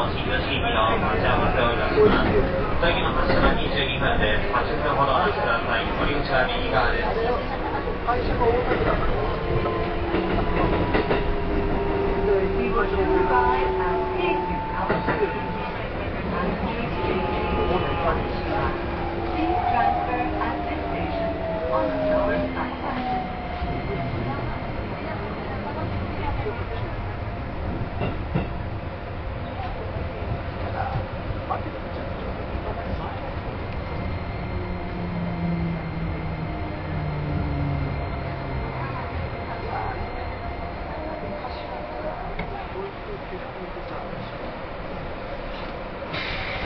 新庄市駅の待ち合わせをいたします。次の発車は22分です。8分ほどお待ちください。降り口は右側です。 会社が大田区だから。